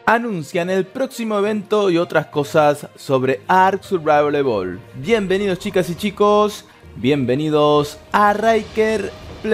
Anuncian el próximo evento y otras cosas sobre Ark Survival Evolved. Bienvenidos chicas y chicos, bienvenidos a Ryker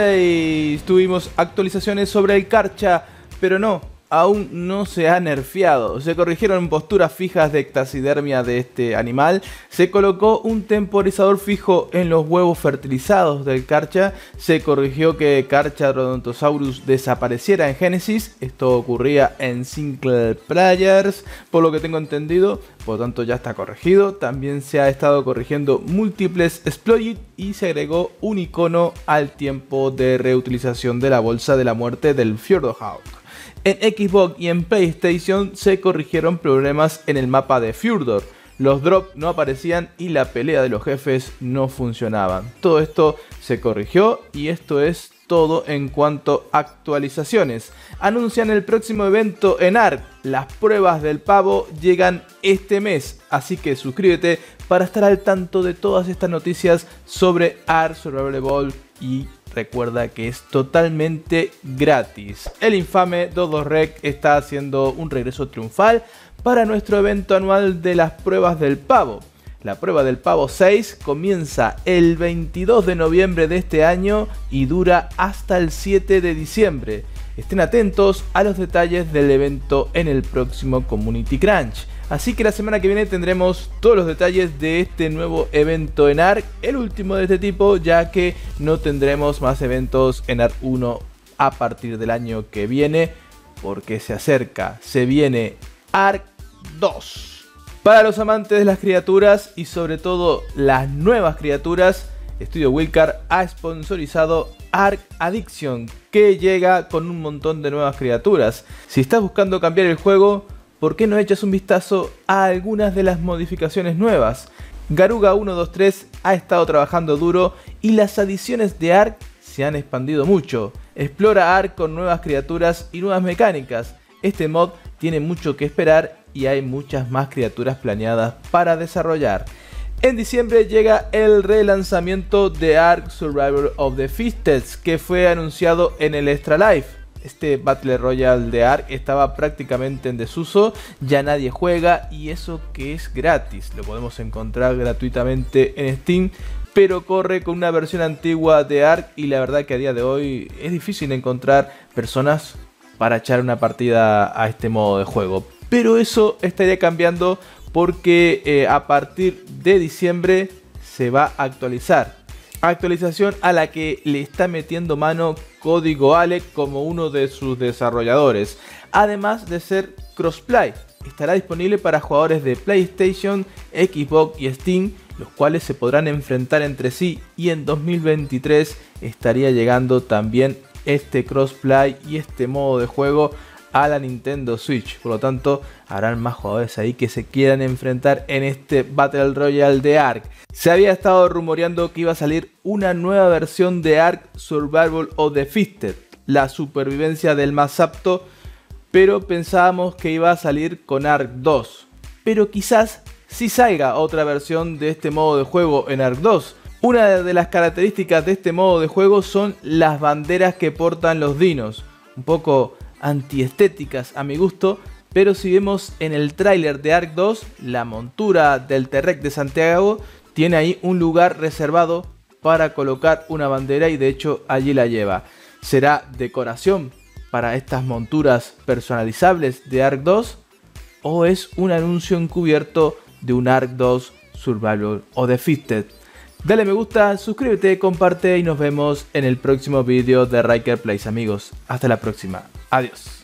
Plays. Tuvimos actualizaciones sobre el Karcha, pero no, aún no se ha nerfeado. Se corrigieron posturas fijas de taxidermia de este animal. Se colocó un temporizador fijo en los huevos fertilizados del Karcha. Se corrigió que Carcharodontosaurus desapareciera en Genesis. Esto ocurría en single players, por lo que tengo entendido. Por lo tanto ya está corregido. También se ha estado corrigiendo múltiples exploits y se agregó un icono al tiempo de reutilización de la bolsa de la muerte del Fjordohawk. En Xbox y en PlayStation se corrigieron problemas en el mapa de Fjordur. Los drops no aparecían y la pelea de los jefes no funcionaban. Todo esto se corrigió y esto es todo en cuanto a actualizaciones. Anuncian el próximo evento en Ark. Las pruebas del pavo llegan este mes, así que suscríbete para estar al tanto de todas estas noticias sobre Ark Survival Evolved y recuerda que es totalmente gratis. El infame Dodorec está haciendo un regreso triunfal para nuestro evento anual de las pruebas del pavo. La prueba del pavo 6 comienza el 22 de noviembre de este año y dura hasta el 7 de diciembre. Estén atentos a los detalles del evento en el próximo Community Crunch. Así que la semana que viene tendremos todos los detalles de este nuevo evento en Ark, el último de este tipo, ya que no tendremos más eventos en Ark 1 a partir del año que viene, porque se viene Ark 2. Para los amantes de las criaturas y sobre todo las nuevas criaturas, Estudio Wilcar ha sponsorizado Ark Addiction, que llega con un montón de nuevas criaturas. Si estás buscando cambiar el juego, ¿por qué no echas un vistazo a algunas de las modificaciones nuevas? Garuga 123 ha estado trabajando duro y las adiciones de Ark se han expandido mucho. Explora Ark con nuevas criaturas y nuevas mecánicas. Este mod tiene mucho que esperar y hay muchas más criaturas planeadas para desarrollar. En diciembre llega el relanzamiento de Ark Survival of the Fittest, que fue anunciado en el Extra Life. Este Battle Royale de Ark estaba prácticamente en desuso, ya nadie juega y eso que es gratis. Lo podemos encontrar gratuitamente en Steam, pero corre con una versión antigua de Ark y la verdad que a día de hoy es difícil encontrar personas para echar una partida a este modo de juego. Pero eso estaría cambiando porque a partir de diciembre se va a actualizar. Actualización a la que le está metiendo mano Código Alec como uno de sus desarrolladores. Además de ser crossplay, estará disponible para jugadores de PlayStation, Xbox y Steam, los cuales se podrán enfrentar entre sí, y en 2023 estaría llegando también este crossplay y este modo de juego a la Nintendo Switch. Por lo tanto, habrán más jugadores ahí que se quieran enfrentar en este Battle Royale de Ark. Se había estado rumoreando que iba a salir una nueva versión de Ark Survival of the Fittest, la supervivencia del más apto, pero pensábamos que iba a salir con Ark 2. Pero quizás sí salga otra versión de este modo de juego en Ark 2. Una de las características de este modo de juego son las banderas que portan los dinos, un poco antiestéticas a mi gusto, pero si vemos en el tráiler de Ark 2, la montura del T-Rex de Santiago tiene ahí un lugar reservado para colocar una bandera y de hecho allí la lleva. ¿Será decoración para estas monturas personalizables de Ark 2 o es un anuncio encubierto de un Ark 2 Survival of the Fittest? Dale me gusta, suscríbete, comparte y nos vemos en el próximo vídeo de Ryker Plays, amigos. Hasta la próxima. Adiós.